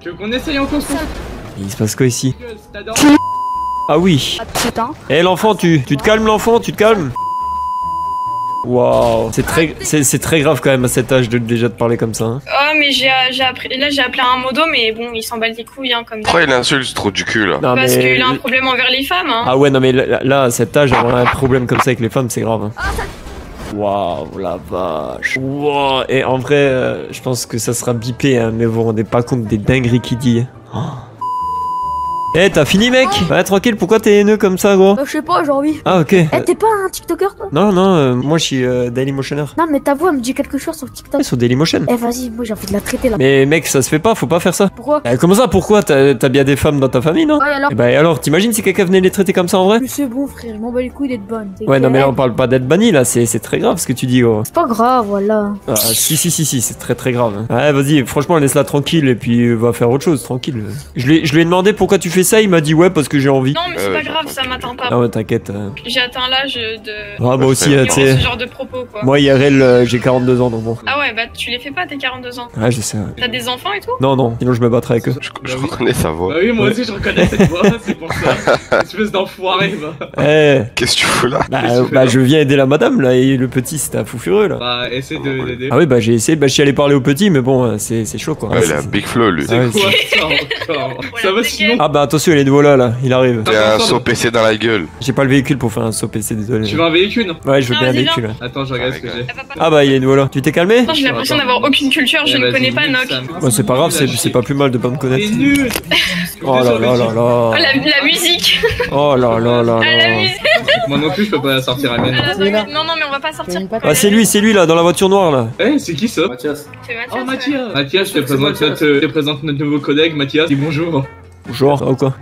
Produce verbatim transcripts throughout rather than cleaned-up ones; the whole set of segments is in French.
Tu veux qu'on essaye encore ça? Il se passe quoi ici? Ah oui. Eh l'enfant, tu, tu te calmes l'enfant, tu te calmes. Waouh, c'est très, c'est très grave quand même à cet âge de déjà te parler comme ça. Hein. Oh mais j'ai appris, là j'ai appelé un modo mais bon il s'en bat les couilles hein comme ça. Pourquoi il insulte trop du cul là? non, Parce mais... qu'il a un problème envers les femmes hein. Ah ouais non mais là, là à cet âge avoir un problème comme ça avec les femmes c'est grave. Hein. Waouh la vache. Waouh. Et en vrai euh, je pense que ça sera bipé hein, mais vous vous rendez pas compte des dingueries qu'il dit. Oh. Eh hey, t'as fini mec? Ouais tranquille, pourquoi t'es haineux comme ça gros? Bah je sais pas, j'ai envie. Ah ok. Eh t'es pas un tiktoker toi? Non non, euh, moi je suis euh, Dailymotionner. Non mais ta voix me dit quelque chose sur TikTok. Ouais, sur Dailymotion. Eh vas-y, moi j'ai envie de la traiter là. Mais mec ça se fait pas, faut pas faire ça. Pourquoi? Eh, comment ça pourquoi? T'as bien des femmes dans ta famille non? Ouais alors. Eh bah alors t'imagines si quelqu'un venait les traiter comme ça en vrai? Mais c'est bon frère, je m'en bats les couilles d'être bonne. Ouais non mais là on parle pas d'être banni là, c'est très grave ce que tu dis gros. C'est pas grave voilà. Ah si si si si, c'est très très grave. Hein. Ouais vas-y, franchement laisse-la tranquille et puis va faire autre chose, tranquille. Je lui, je lui ai demandé pourquoi tu fais ça, il m'a dit ouais parce que j'ai envie. Non mais c'est pas grave, ça m'atteint pas. Ah ouais t'inquiète. Euh... J'ai atteint l'âge de... Ah moi aussi tu sais. Ce genre de propos quoi. Moi I R L euh, j'ai quarante-deux ans donc bon. Ah ouais bah tu les fais pas tes quarante-deux ans. Ouais je sais. Ouais. T'as des enfants et tout? Non non, sinon je me battrai avec eux. Je, je reconnais sa voix. Bah oui moi aussi je reconnais cette voix, c'est pour ça. Espèce d'enfoiré bah. Eh. Qu'est-ce que tu fous là? Bah, euh, bah je viens aider la madame là et le petit c'était un fou furieux là. Bah essaie de l'aider. Ah oui bah j'ai essayé, bah je suis allé parler au petit mais bon c'est chaud quoi. Ouais, il a un big flow lui. C'est Ah, ouais, quoi ça encore? Ça va sinon? Ah bah attention il est de voilà là, il arrive. Il a un saut P C dans la gueule. J'ai pas le véhicule pour faire un saut P C, désolé. Tu veux un véhicule? Ouais je veux Non, bien un vas-y, véhicule. Ouais. Attends je regarde ce que j'ai. Ah bah il est de voilà. Tu t'es calmé? Non, j'ai l'impression d'avoir aucune culture, je Eh, ne vas-y, connais pas nique Noc. sa mère. Ouais c'est pas grave, c'est pas plus mal de pas me T'es connaître. nul. Oh là là là Oh là. la, la musique. Oh là là là Ah la là. musique. Moi non plus je peux pas sortir à Ah, mienne. la- Non non mais on va pas sortir. Ah c'est lui, c'est lui là dans la voiture noire là. Eh c'est qui ça? Mathias. C'est Mathias. Oh ouais. Mathias. Mathias je te C'est présente Mathias. notre, je te présente notre nouveau collègue Mathias. Dis bonjour. Bonjour, ou quoi?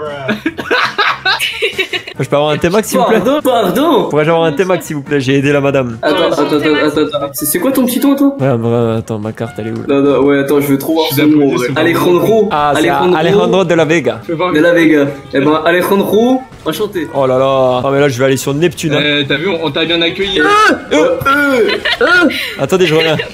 Je peux avoir un T-Max s'il vous plaît? Pardon, pardon. Pourrais-je avoir un T-Max s'il vous plaît? J'ai aidé la madame. Attends, attends, attends, attends, attends. C'est c'est quoi ton petit ton, toi? Ouais, bah, attends, ma carte elle est où là? Non, non, ouais, attends, je veux trop voir Je son suis nom. applaudi, ouais. c'est bon. Alejandro. Ah, c'est Alejandro de la Vega. Je peux voir De la Vega. Eh ben, Alejandro, enchanté. Oh là là. Ah mais là je vais aller sur Neptune. Hein. Eh t'as vu on, on t'a bien accueilli. Euh, Attendez, je reviens.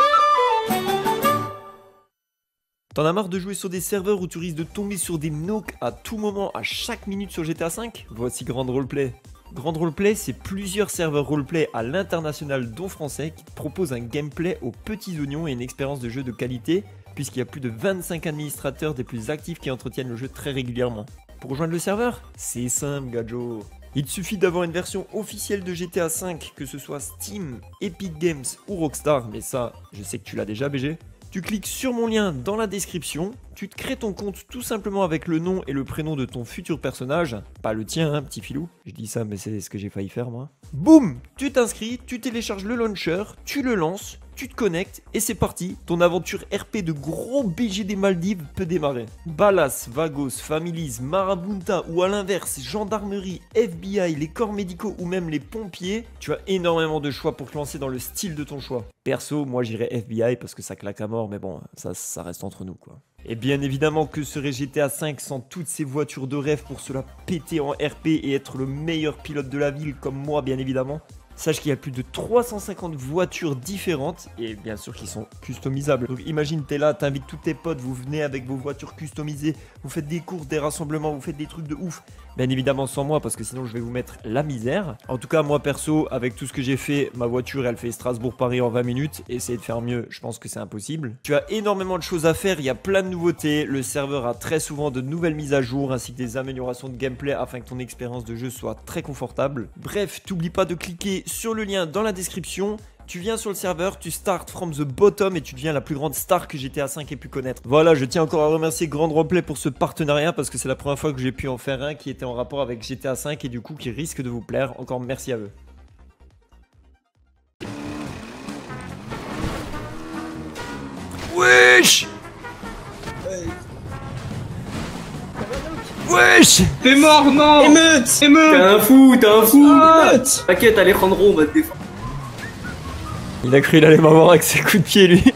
T'en as marre de jouer sur des serveurs où tu risques de tomber sur des knocks à tout moment, à chaque minute sur G T A cinq? Voici Grand Roleplay. Grand Roleplay, c'est plusieurs serveurs roleplay à l'international dont français qui te proposent un gameplay aux petits oignons et une expérience de jeu de qualité, puisqu'il y a plus de vingt-cinq administrateurs des plus actifs qui entretiennent le jeu très régulièrement. Pour rejoindre le serveur, c'est simple gadjo. Il te suffit d'avoir une version officielle de G T A cinq, que ce soit Steam, Epic Games ou Rockstar, mais ça, je sais que tu l'as déjà B G. Tu cliques sur mon lien dans la description, tu te crées ton compte tout simplement avec le nom et le prénom de ton futur personnage, pas le tien hein, petit filou, je dis ça mais c'est ce que j'ai failli faire moi. Boum, tu t'inscris, tu télécharges le launcher, tu le lances, tu te connectes et c'est parti, ton aventure R P de gros B G des Maldives peut démarrer. Ballas, Vagos, Families, Marabunta ou à l'inverse, gendarmerie, F B I, les corps médicaux ou même les pompiers, tu as énormément de choix pour te lancer dans le style de ton choix. Perso, moi j'irais F B I parce que ça claque à mort, mais bon, ça, ça reste entre nous quoi. Et bien évidemment que serait G T A cinq sans toutes ces voitures de rêve pour se la péter en R P et être le meilleur pilote de la ville comme moi bien évidemment. Sache qu'il y a plus de trois cent cinquante voitures différentes et bien sûr qui sont customisables. Donc imagine t'es là, t'invites tous tes potes, vous venez avec vos voitures customisées, vous faites des courses, des rassemblements, vous faites des trucs de ouf. Bien évidemment sans moi parce que sinon je vais vous mettre la misère. En tout cas moi perso avec tout ce que j'ai fait, ma voiture elle fait Strasbourg-Paris en vingt minutes. Essayer de faire mieux, je pense que c'est impossible. Tu as énormément de choses à faire, il y a plein de nouveautés. Le serveur a très souvent de nouvelles mises à jour ainsi que des améliorations de gameplay afin que ton expérience de jeu soit très confortable. Bref, t'oublies pas de cliquer sur le lien dans la description. Tu viens sur le serveur, tu start from the bottom et tu deviens la plus grande star que G T A cinq ait pu connaître. Voilà, je tiens encore à remercier Grand Roleplay pour ce partenariat parce que c'est la première fois que j'ai pu en faire un qui était en rapport avec G T A cinq et du coup qui risque de vous plaire. Encore merci à eux. Wesh! Wesh! T'es mort non! Émeute. T'es Émeute! un fou, t'es un fou. Ah. T'inquiète, Alejandro, on va te défendre. Il a cru il allait m'avoir avec ses coups de pied lui.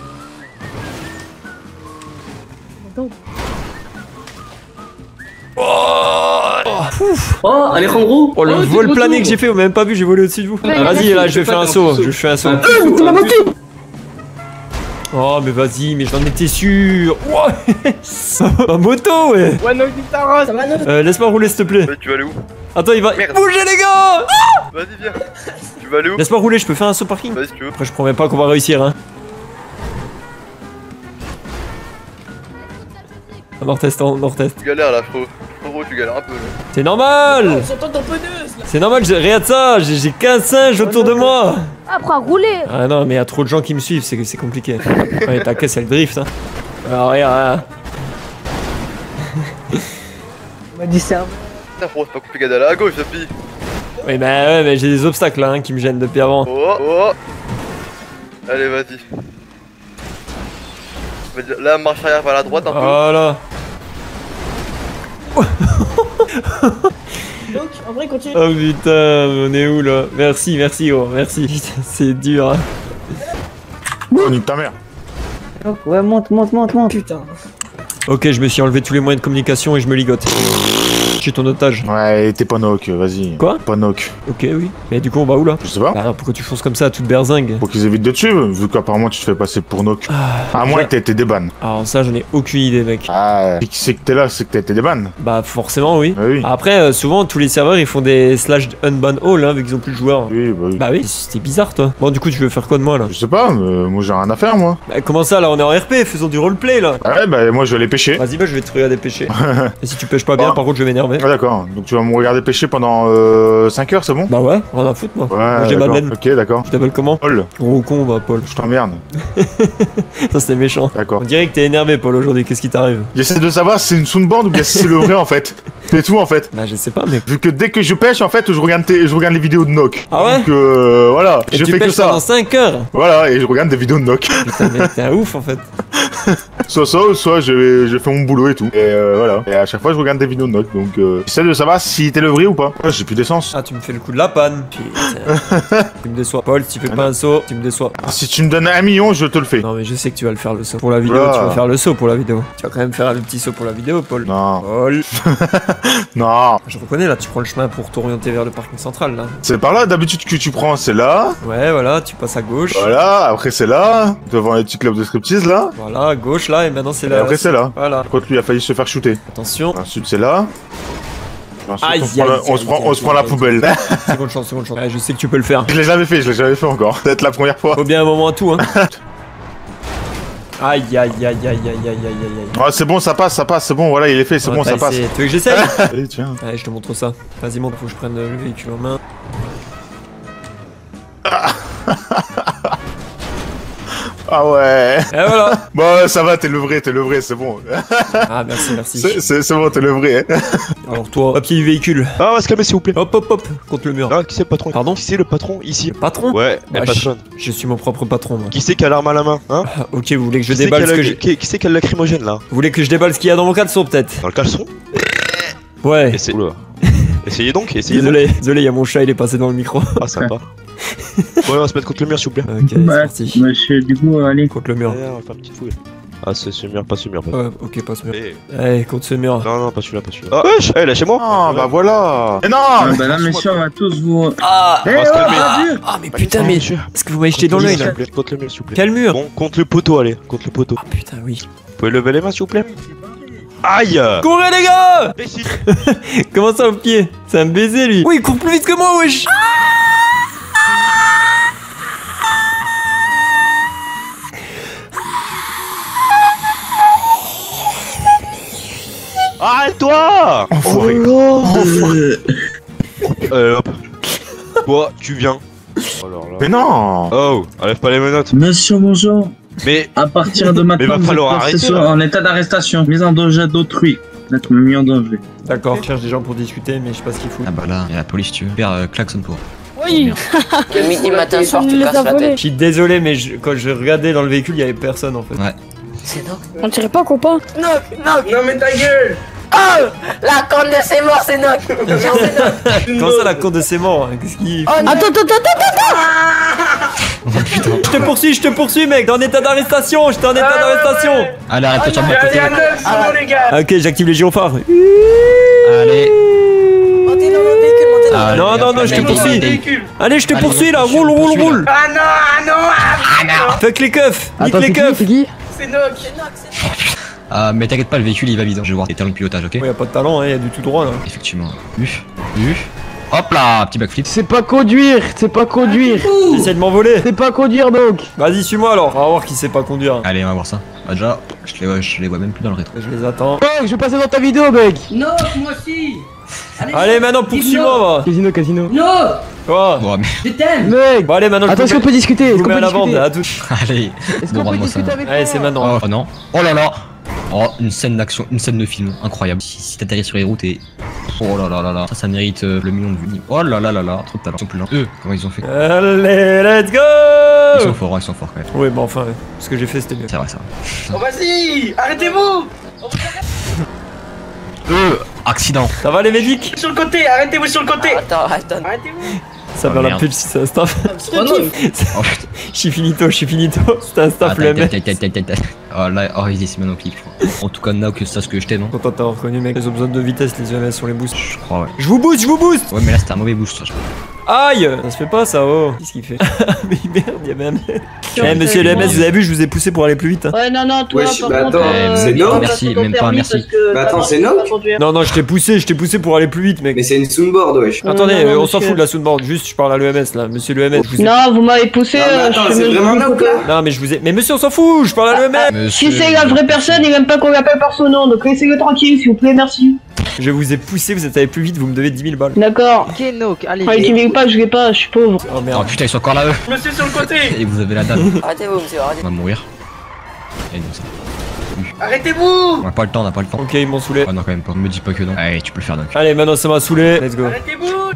Oh, Alejandro. Oh le Oh, vol t'es plané retour. que j'ai fait, on m'a même pas vu, j'ai volé au-dessus de vous. Ouais, Vas-y ouais, là, je vais faire un saut, je fais un saut. Un peu fou, un peu fou. Oh, mais vas-y, mais j'en étais sûr. Ouais. Ma moto, ouais. Ouais, non, tu t'arroses. Ça va, non? Euh, laisse-moi rouler, s'il te plaît. Ouais, tu vas aller où? Attends, il va. Merde. Bougez, les gars. Vas-y, viens. Tu vas aller où? Laisse-moi rouler, je peux faire un saut parking. Vas-y, si tu veux. Après, je promets pas qu'on va réussir, hein. Nord-Est, Nord-Est. Tu galères là, frérot. Frérot, tu galères un peu là. C'est normal. J'entends ton peneuse là. C'est normal, je- regarde ça, j'ai j'ai quinze singes autour de moi. Apprends à rouler. Ah non, mais il y a trop de gens qui me suivent, c'est c'est compliqué. Ouais, ta caisse, elle drift, hein. Alors, regarde, hein. On m'a dit ça. Putain, frérot, c'est pas compliqué d'aller à gauche, Zapi. Oui, bah ouais, mais j'ai des obstacles là, hein, qui me gênent depuis avant. Oh, oh. Allez, vas-y. Vas-y, là, marche arrière vers la droite un peu. Voilà. Donc, en vrai, continue. Oh putain, on est où là? Merci, merci, oh, merci. Putain, c'est dur, hein. Oh, nique ta mère. Donc, ouais, monte, monte, monte, monte. Putain. Ok, je me suis enlevé tous les moyens de communication et je me ligote. Je suis ton otage. Ouais, t'es pas knock, vas-y. Quoi? Pas knock. Ok, oui. Mais du coup, on va où là? Je sais pas. Bah, pourquoi tu fonces comme ça à toute berzingue? Pour qu'ils évitent de te suivre, vu qu'apparemment tu te fais passer pour knock. À moins ouais. que t'aies été déban. Alors, ça, j'en ai aucune idée, mec. Ah, si c'est que t'es là, c'est que t'as été déban. Bah, forcément, oui. Ah oui. Après, euh, souvent, tous les serveurs ils font des slash unban all, hein, vu qu'ils ont plus de joueurs. Oui, bah oui. Bah oui, c'était bizarre, toi. Bon, du coup, tu veux faire quoi de moi là? Je sais pas, mais moi j'ai rien à faire, moi. Bah, comment ça là? On est en R P, faisons du roleplay là. Ah ouais, bah moi je vais aller pêcher. Vas-y, bah, je vais te regarder pêcher. Et si tu pêches pas bien, Ah. par contre, je vais m'énerver. Ah d'accord, donc tu vas me regarder pêcher pendant euh, cinq heures, c'est bon? Bah ouais, rien à foutre, moi. Ouais, Moi, j'ai d'accord. Madeleine. Ok, d'accord. Je t'appelle comment? Paul, Gros con, bah, Paul. je t'emmerde. Ça, c'est méchant. D'accord. On dirait que t'es énervé, Paul, aujourd'hui. Qu'est-ce qui t'arrive? J'essaie de savoir si c'est une soundboard ou bien si c'est le vrai en fait. C'est tout en fait. Bah, je sais pas, mais. Vu que dès que je pêche, en fait, je regarde, tes- je regarde les vidéos de Nock. Ah ouais? Donc euh, voilà, Et je tu fais que pêches ça. pendant cinq heures. Voilà, et je regarde des vidéos de Nock. Putain, mais t'es un ouf en fait. Soit ça, ou soit je, je fais mon boulot et tout. Et euh, voilà. Et à chaque fois, je regarde des vidéos de Nock. Donc euh, j'essaie de savoir si t'es le vrai ou pas. Ouais, j'ai plus d'essence. Ah, tu me fais le coup de la panne. Putain. Tu me déçois. Paul, si tu fais pas un saut, tu me déçois. Si tu me donnes un million, je te le fais. Non, mais je sais que tu vas le faire le saut. Pour la vidéo, Voilà. tu vas faire le saut pour la vidéo. Tu vas quand même faire le petit saut pour la vidéo, Paul. Non, Paul. non. Je reconnais là, tu prends le chemin pour t'orienter vers le parking central là. C'est par là d'habitude que tu prends, c'est là. Ouais, voilà, tu passes à gauche. Voilà, après c'est là. Devant les petits clubs de striptease là. Voilà, à gauche là, et maintenant c'est Et là. après c'est là. Voilà. Quand lui a failli se faire shooter. Attention. Ensuite c'est là. Ensuite, Aïe, on se prend, la, aïe, on se aïe, prend, aïe, on se prend aïe, la aïe. poubelle. Seconde chance, seconde chance. Ouais, je sais que tu peux le faire. Je l'ai jamais fait, je l'ai jamais fait encore. Ça va être la première fois. Faut bien un moment à tout, hein. Aïe, aïe, aïe, aïe, aïe, aïe, aïe, aïe, aïe. Ouais, c'est bon, ça passe, ça passe, c'est bon, voilà, il est fait, c'est On bon, va ça passe. essayer. Tu veux que j'essaye? Allez, tiens. Allez, je te montre ça. Vas-y, montre, faut que je prenne le véhicule en main. Ah ouais. Et voilà. Bon, ça va, t'es le vrai, t'es le vrai, c'est bon. Ah, merci, merci. C'est- C'est c'est bon, t'es le vrai. hein. Alors toi, papier du véhicule. Ah, on va se calmer s'il vous plaît. Hop, hop, hop, contre le mur. Non, qui c'est le patron? Pardon? Qui c'est le patron ici? Patron? Ouais, la Bah, je, patronne. je suis mon propre patron, moi. Qui c'est qui a l'arme à la main? Hein? Ah, ok, vous voulez que je Qui c'est déballe qui a ce que la- j'ai... qui- qui c'est qui a le lacrymogène là? Vous voulez que je déballe ce qu'il y a dans mon caleçon, peut-être? Dans le caleçon? Ouais. Essa- Oula. Essayez donc, essayez donc. Désolé, désolé, il y a mon chat, il est passé dans le micro. Ah, sympa. Ouais, on va se mettre contre le mur s'il vous plaît. Ok, c'est parti. Monsieur, du coup, allez. Contre le mur. Ouais, on va faire une petite fouille. Ah, c'est ce mur, pas ce mur. Pas... Ouais, ok, pas ce mur. Eh. Allez, contre ce mur. Non, non, pas celui-là, pas celui-là. Ah, wesh! Eh, lâchez-moi! Ah, bah voilà. Mais non. bah là, messieurs, on va tous vous. Ah, Eh, On va se oh, calmer. adieu. ah, mais putain, mais... monsieur. Est-ce que vous m'avez jeté dans Contre le l'œil, mur, là? s'il vous plaît. Contre le mur, s'il vous plaît. Quel mur? Bon, contre le poteau, allez, contre le poteau. Ah, putain, oui. Vous pouvez lever les mains s'il vous plaît? Aïe! Courez, les gars! Ici. Comment ça, au pied? C'est un baiser, lui. Oui, il court plus vite que moi, wesh! Arrête-toi! Enfoiré. Euh, hop. Toi, tu viens. Oh, alors là. Mais non. Oh, enlève pas les menottes. Monsieur, bonjour. Mais. À partir de maintenant, va vous falloir êtes arrêter, placé là. en état d'arrestation. Mise en danger d'autrui. Vous êtes mis en danger. D'accord, je cherche des gens pour discuter, mais je sais pas ce qu'il faut. Ah bah là, il y a la police, tu veux. Père, euh, klaxon pour. Oui. Le midi, matin, soir, On tu les casses a la volés. tête. Je suis désolé, mais je- quand je regardais dans le véhicule, il y avait personne, en fait. Ouais. C'est donc. On dirait pas copain. Noc, Noc. Non, mais ta gueule. Oh, la corne de ses morts, c'est Noc. Genre, c'est Noc. Comment ça, la cour de ses morts? hein Qu'est-ce qu'il... Oh, Attends, attends, attends, attends. Je te poursuis, je te poursuis, mec! T'es en état d'arrestation! J'étais en état d'arrestation! Allez, arrête-toi sur mon côté. Ah, ok, j'active les gyrophares. Allez. Montez dans mon véhicule, montez dans Allez, Non, non, hop, non, je te allez, poursuis. allez. Allez, je te Allez, poursuis là, poursuis, roule, roule, poursuis, là. roule! Ah non, ah non, ah Fuck les keufs. Nique Attends, les c'est qui, keufs. c'est qui? C'est Noc, c'est Noc, c'est Noc. Ah, mais t'inquiète pas, le véhicule il va vite. Je vais voir tes talents de pilotage, ok? Ouais, y'a pas de talent, hein, y'a du tout droit là. Effectivement. U. U. Hop là, petit backflip. C'est pas conduire, c'est pas conduire. Essaye de m'envoler. C'est pas conduire donc. Vas-y, suis-moi alors. On va voir qui sait pas conduire. Allez, on va voir ça. Bah, déjà, je les vois, je les vois même plus dans le rétro. Je les attends. Oh, je vais passer dans ta vidéo, mec. Noc, moi aussi. Allez, maintenant poursuis-moi, va. Casino, casino. Noc, Quoi? Bon, mais. je t'aime. Mec. Bon, allez, maintenant je Attends, vous est-ce qu'on mets- peut discuter? je Est-ce vous qu'on mets à peut la bande, discuter? à tout. Allez, Est-ce bon, qu'on peut rends-moi ça. discuter avec Allez, toi? c'est maintenant. Oh, oh non. Oh là là. Oh, une scène d'action, une scène de film incroyable. Si, si t'atterris sur les routes et. Oh là là là là. Ça, ça mérite euh, le million de vues. Oh là là là là. Trop de talent. Ils sont plus lents. Eux, comment ils ont fait? Allez, let's go. Ils sont forts, ils sont forts quand même. Oui, bah enfin, ouais. Ce que j'ai fait c'était mieux. C'est vrai, ça. Oh, vas-y, arrêtez-vous. Eux, accident. Ça va les médics? Sur le côté, arrêtez-vous sur le côté. Attends, attends. Arrêtez-vous. Ça Oh, va la merde. pub si c'est un staff. Oh non, Oh putain. Je suis finito, je suis finito. C'est un staff le mec. Oh là, oh, ils essaient maintenant au clip, je crois. En tout cas, Naok, c'est ce que je t'ai, non? Content de t'avoir reconnu, mec. Ils ont besoin de vitesse, les E M S sur les boosts. Je crois, ouais. Je vous booste, je vous booste. Ouais, mais là, c'était un mauvais boost, ça, je crois. Aïe. Ça se fait pas ça, oh. Qu'est-ce qu'il fait? Mais merde, y'a même. Eh, monsieur le M S, vous avez vu, je vous ai poussé pour aller plus vite. Hein. Ouais, non, non, toi, Wesh, par bah contre, attends, euh, c'est tu Noc. vas Merci, passer ton même pas, permis merci. parce que Bah t'as attends, pas c'est le droit Noc. de conduire. Non, non, je t'ai poussé, je t'ai poussé pour aller plus vite, mec. Mais c'est une soundboard, wesh. Non, Attendez, non, non, euh, on s'en monsieur. fout de la soundboard. Juste, je parle à l'E M S là. Monsieur l'E M S, je vous ai. Non, vous m'avez poussé, Non, mais euh, attends, je c'est suis vraiment venu de Noc, côté. là? Non, mais je vous ai. Mais monsieur, on s'en fout, je parle à l'E M S. Si c'est la vraie personne, il aime pas qu'on l'appelle par son nom, donc laissez-le tranquille, s'il vous plaît, merci. Je vous ai poussé, vous êtes allé plus vite, vous me devez dix mille balles. D'accord. Ok, Noc, allez. Enfin, il pas, je l'ai pas, je suis pauvre. Oh Oh merde. putain, ils sont encore là, eux. monsieur sur le côté. Et vous avez la dalle. Arrêtez-vous, monsieur, arrêtez. On va mourir. Et non, ça. Arrêtez-vous. On a pas le temps, on a pas le temps. Ok, ils m'ont saoulé. Ah non, quand même pas. Me dis pas que non. Allez, tu peux le faire, donc. Allez, maintenant ça m'a saoulé. Let's go. Arrêtez-vous.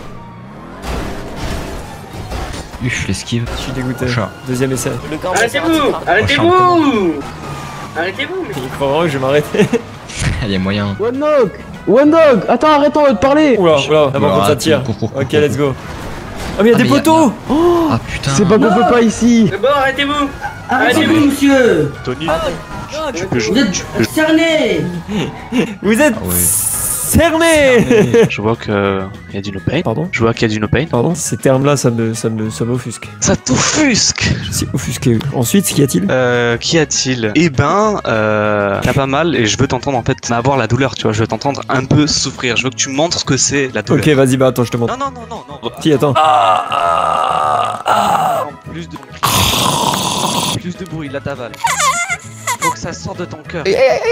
Uff, l'esquive. Je suis dégoûté. Chat. Deuxième essai. Le camp, Arrêtez-vous. Arrêtez-vous. Arrêtez-vous. mais- Il croit vraiment que je vais m'arrêter. Il y a moyen. One Noc. One Noc. Attends, arrêtons de parler. Oula, oula, d'abord Oula, quand ça tire. cours, cours, cours, Ok, cours, let's go. Ah, mais y'a Ah, des mais y a- poteaux. Ah putain. C'est pas qu'on peut pas ici. C'est bon, arrêtez-vous. Arrêtez-vous, monsieur. Tony, Vous êtes cerné. Vous êtes Ah ouais. cerné. je vois que y a du no pain. Pardon. Je vois qu'il y a du no pain. Pardon. Ces termes-là, ça me, ça me, ça m'offusque. Ça t'offusque. Je suis offusqué. Ensuite, qu'y a-t-il? Euh, qu'y a-t-il? Eh ben, euh, t'as pas mal et je veux t'entendre en fait avoir la douleur, tu vois. Je veux t'entendre un peu souffrir. Je veux que tu montres ce que c'est la douleur. Ok, vas-y, bah attends, je te montre. Non, non, non, non, non. Si, attends. Plus de plus de bruit, là t'avales. Faut que ça sorte de ton cœur.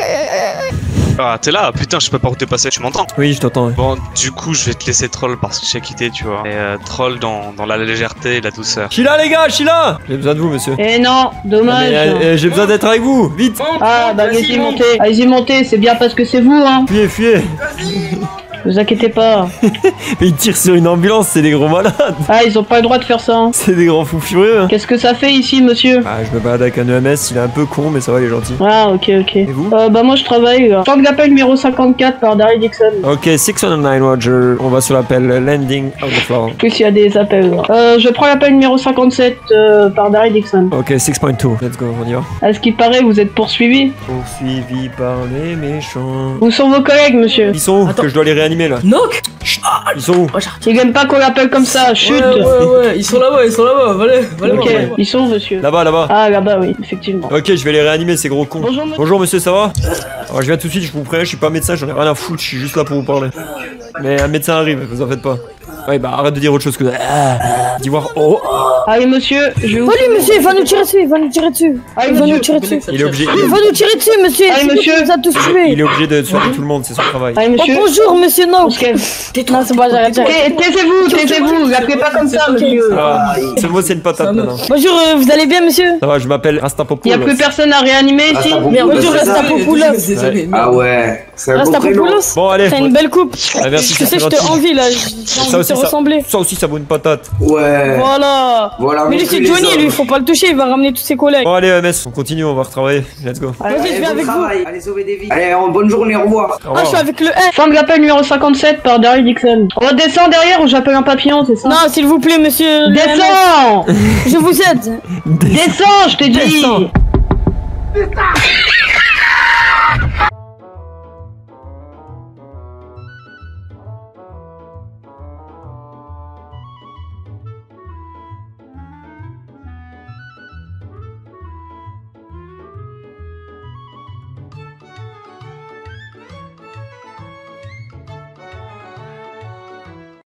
Ah, t'es là, putain, je sais pas où t'es passé, tu m'entends? Oui, je t'entends. Ouais. Bon, du coup, je vais te laisser troll parce que j'ai quitté, tu vois. Et euh, troll dans, dans la légèreté et la douceur. Je suis là, les gars, je suis là. J'ai besoin de vous, monsieur. Eh non, Ah, mais, dommage. euh, euh, J'ai besoin d'être avec vous. Vite. Monte, Ah, monte, bah vas-y, allez-y, monte. montez. Allez-y, montez, c'est bien parce que c'est vous, hein. Fuyez, fuyez. Vous inquiétez pas. Mais ils tirent sur une ambulance, c'est des gros malades. Ah, ils ont pas le droit de faire ça, hein. C'est des grands fous furieux. Qu'est-ce que ça fait ici, monsieur? Ah, je me balade avec un E M S, il est un peu con, mais ça va, il est gentil. Ah, ok, ok. Et vous? euh, Bah moi je travaille là. Centre d'appel numéro cinquante-quatre par Darry Dixon. Ok, six cent neuf Roger, on va sur l'appel landing on the floor. Plus il y a des appels. là. Euh, je prends l'appel numéro cinquante-sept euh, par Darry Dixon. Ok, six point deux, let's go, on y va. À ce qui paraît, vous êtes poursuivi. Poursuivi par les méchants. Où sont vos collègues, monsieur? Ils sont où? Que je dois les réanimer là. Noc. Ils sont où? Ils aiment pas qu'on l'appelle comme ça, chut. Ouais, ouais, ouais, ils sont là-bas, ils sont là-bas, allez, allez, Ok, allez. ils sont, monsieur. Là-bas, là-bas. Ah, là-bas, oui, effectivement. Ok, je vais les réanimer, ces gros cons. Bonjour, monsieur. Bonjour monsieur, ça va? Alors, je viens tout de suite, je vous préviens, je suis pas médecin, j'en ai rien à foutre, je suis juste là pour vous parler. Mais un médecin arrive, vous en faites pas. Ouais, bah arrête de dire autre chose que. Ah, dis voir. Oh! Allez, monsieur, je vais vous. Allez, monsieur, il va nous tirer dessus, il va nous tirer dessus. Allez, Il va monsieur. nous tirer dessus. Il est obligé. Il va nous tirer dessus, monsieur. Allez, C'est monsieur. lui qui nous a tous tués. Il est obligé de soigner tout le monde, c'est son travail. Allez, Oh, monsieur. bonjour, monsieur No. On se calme. Non, c'est bon, j'arrête, j'arrête. Eh, Taisez-vous, taisez-vous, l'appelez pas comme ça, monsieur. Ah, ce mot c'est une patate maintenant. Bonjour, euh, vous allez bien, monsieur? Ça va, je m'appelle Il y Rastapopoulos. a plus personne à réanimer ici. Merde, bonjour, Rastapopoulos. Ah ouais, c'est un beau prénom. Rastapopoulos. Bon, allez. T'as une belle coupe. Ah, merci, Tu sais, c'est je te gentil. envie là. J'ai Ça envie de aussi, te ça, ressembler. ça aussi, ça vaut une patate. Ouais. Voilà. Voilà, Mais lui, montrez c'est les Johnny, hommes. lui, faut pas le toucher, il va ramener tous ses collègues. Bon, allez, E M S, on continue, on va retravailler. Let's go. Vas-y, je viens avec vous. Allez sauver des vies. Allez, en bonne journée, au revoir. Au Ah, revoir. je suis avec le un. Centre d'appel numéro cinquante-sept par Darry Dixon. On redescend derrière ou j'appelle un papillon, c'est ça? Non, s'il vous plaît, monsieur. Descends. Je vous aide. Descends, je t'ai dit. Descends.